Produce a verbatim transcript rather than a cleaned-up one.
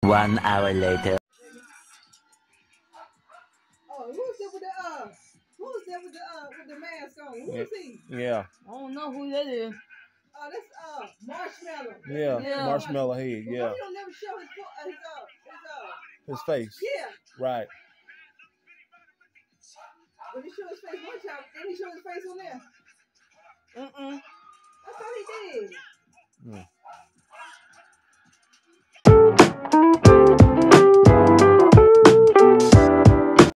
One hour later. Oh, who's that with the uh? Who's that with the uh with the mask on? Who is he? Yeah. I don't know who that is. Oh, that's uh Marshmallow. Yeah. Yeah. Marshmallow head. Well, Yeah. he don't never show his fo- uh, his uh his uh. His face. Yeah. Right. But he show his face one time. Didn't he show his face on there?